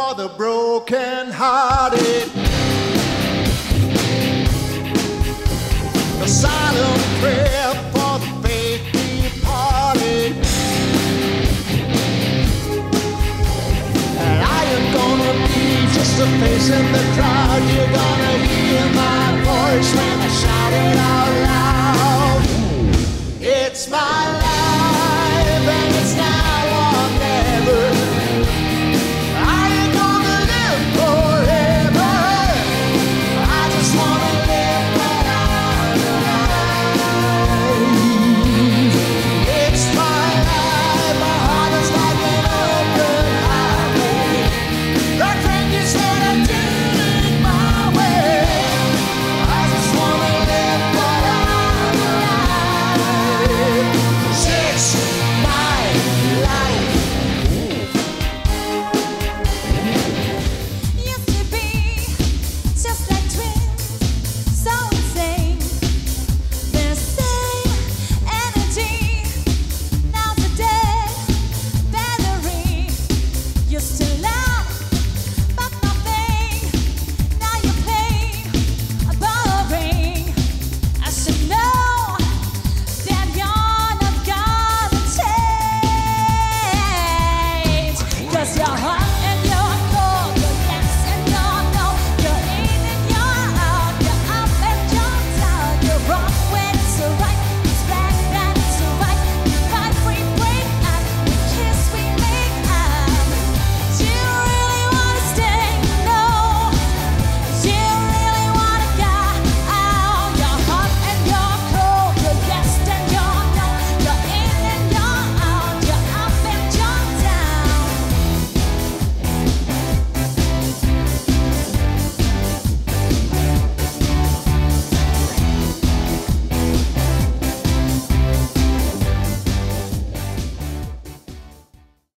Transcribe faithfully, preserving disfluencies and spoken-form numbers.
for the broken-hearted. A silent prayer for the faith departed. And I am gonna be just a face in the crowd. You're gonna hear my voice when I shout it out loud. It's my life.